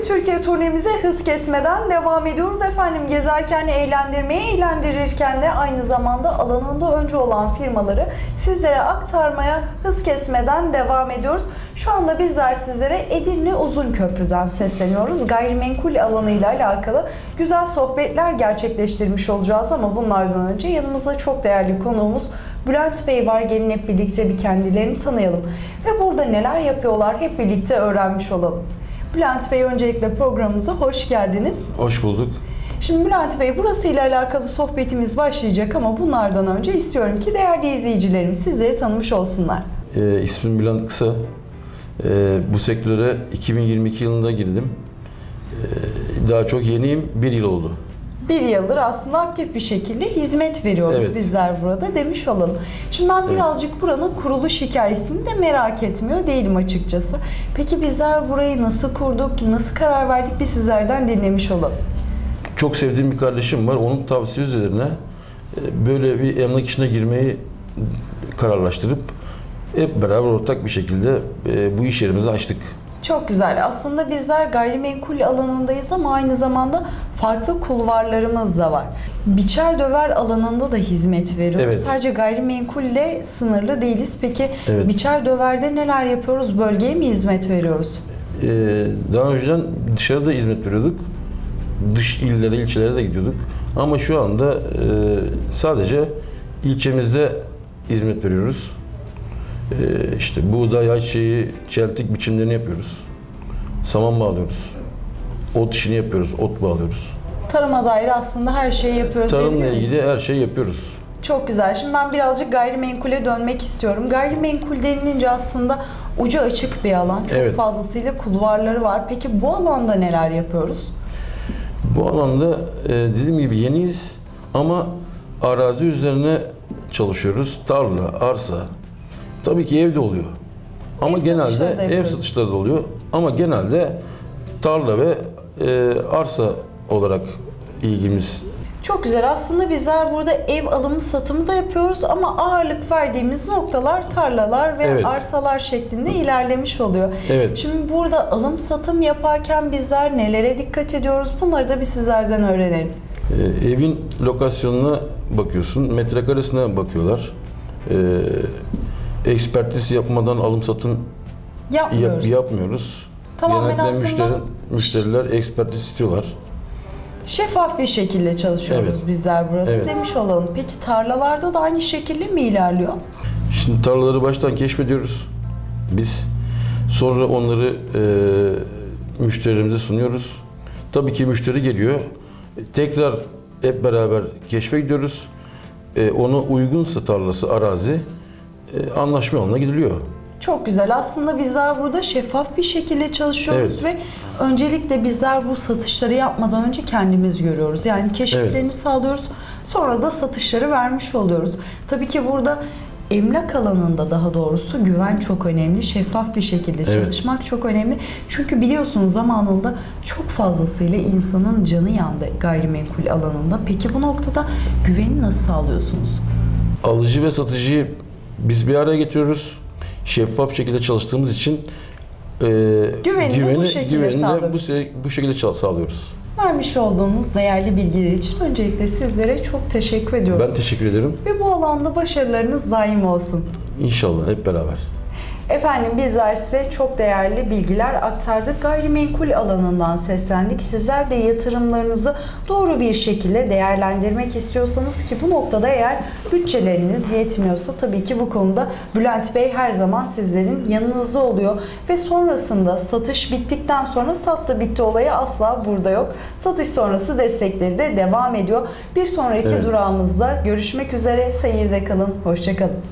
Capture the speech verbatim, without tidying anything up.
Türkiye turnemize hız kesmeden devam ediyoruz. Efendim gezerken eğlendirmeye, eğlendirirken de aynı zamanda alanında önce olan firmaları sizlere aktarmaya hız kesmeden devam ediyoruz. Şu anda bizler sizlere Edirne Uzunköprü'den sesleniyoruz. Gayrimenkul alanıyla alakalı güzel sohbetler gerçekleştirmiş olacağız ama bunlardan önce yanımızda çok değerli konuğumuz Bülent Bey var. Gelin hep birlikte bir kendilerini tanıyalım ve burada neler yapıyorlar hep birlikte öğrenmiş olalım. Bülent Bey, öncelikle programımıza hoş geldiniz. Hoş bulduk. Şimdi Bülent Bey, burasıyla alakalı sohbetimiz başlayacak ama bunlardan önce istiyorum ki değerli izleyicilerimiz sizleri tanımış olsunlar. Ee, ismim Bülent Kısa. Ee, bu sektöre iki bin yirmi iki yılında girdim. Ee, daha çok yeniyim, bir yıl oldu. Bir yıldır aslında aktif bir şekilde hizmet veriyoruz evet. bizler burada demiş olalım. Şimdi ben birazcık evet. buranın kuruluş hikayesini de merak etmiyor değilim açıkçası. Peki bizler burayı nasıl kurduk, nasıl karar verdik, bir sizlerden dinlemiş olalım. Çok sevdiğim bir kardeşim var. Onun tavsiyesi üzerine böyle bir emlak işine girmeyi kararlaştırıp hep beraber ortak bir şekilde bu iş yerimizi açtık. Çok güzel. Aslında bizler gayrimenkul alanındayız ama aynı zamanda farklı kulvarlarımız da var. Biçer döver alanında da hizmet veriyoruz. Evet. Sadece gayrimenkulle sınırlı değiliz. Peki evet. biçer döverde neler yapıyoruz? Bölgeye mi hizmet veriyoruz? Ee, daha önceden dışarıda hizmet veriyorduk. Dış illere, ilçelere de gidiyorduk. Ama şu anda e, sadece ilçemizde hizmet veriyoruz. Ee, işte buğday, ayçiçeği, çeltik biçimlerini yapıyoruz. Saman bağlıyoruz. Ot işini yapıyoruz, ot bağlıyoruz. Tarıma dair aslında her şeyi yapıyoruz. Tarımla ilgili her şeyi yapıyoruz. Çok güzel. Şimdi ben birazcık gayrimenkule dönmek istiyorum. Gayrimenkul denilince aslında ucu açık bir alan. Çok evet. fazlasıyla kulvarları var. Peki bu alanda neler yapıyoruz? Bu alanda e, dediğim gibi yeniyiz ama arazi üzerine çalışıyoruz. Tarla, arsa. Tabii ki evde oluyor. Ama ev genelde ev satışları da oluyor. Ama genelde tarla ve e, arsa olarak ilgimiz. Çok güzel. Aslında bizler burada ev alımı satımı da yapıyoruz ama ağırlık verdiğimiz noktalar tarlalar ve evet. arsalar şeklinde ilerlemiş oluyor. Evet. Şimdi burada alım satım yaparken bizler nelere dikkat ediyoruz? Bunları da bir sizlerden öğrenelim. E, evin lokasyonuna bakıyorsun, metrekaresine bakıyorlar. E, Ekspertiz yapmadan alım satım yapmıyoruz. Yap, yapmıyoruz. Tamamen Genellikle aslında müşteri, müşteriler ekspertiz istiyorlar. Şeffaf bir şekilde çalışıyoruz evet. bizler burada evet. demiş olalım. Peki tarlalarda da aynı şekilde mi ilerliyor? Şimdi tarlaları baştan keşfediyoruz biz. Sonra onları e, müşterimize sunuyoruz. Tabii ki müşteri geliyor. Tekrar hep beraber keşfe gidiyoruz. E, ona uygunsa tarlası, arazi anlaşma yoluna gidiliyor. Çok güzel. Aslında bizler burada şeffaf bir şekilde çalışıyoruz evet. ve öncelikle bizler bu satışları yapmadan önce kendimiz görüyoruz. Yani keşiflerini evet. sağlıyoruz. Sonra da satışları vermiş oluyoruz. Tabii ki burada emlak alanında daha doğrusu güven çok önemli. Şeffaf bir şekilde çalışmak evet. çok önemli. Çünkü biliyorsunuz zamanında çok fazlasıyla insanın canı yandı gayrimenkul alanında. Peki bu noktada güveni nasıl sağlıyorsunuz? Alıcı ve satıcıyı biz bir araya getiriyoruz. Şeffaf şekilde çalıştığımız için e, güveni, güveni de bu şekilde güveni sağlıyoruz. De bu, bu şekilde sağlıyoruz. Vermiş olduğunuz değerli bilgiler için öncelikle sizlere çok teşekkür ediyoruz. Ben teşekkür ederim. Ve bu alanda başarılarınız daim olsun. İnşallah hep beraber. Efendim bizler size çok değerli bilgiler aktardık. Gayrimenkul alanından seslendik. Sizler de yatırımlarınızı doğru bir şekilde değerlendirmek istiyorsanız ki bu noktada eğer bütçeleriniz yetmiyorsa tabii ki bu konuda Bülent Bey her zaman sizlerin yanınızda oluyor. Ve sonrasında satış bittikten sonra sattı bitti olayı asla burada yok. Satış sonrası destekleri de devam ediyor. Bir sonraki evet. durağımızda görüşmek üzere. Seyirde kalın. Hoşça kalın.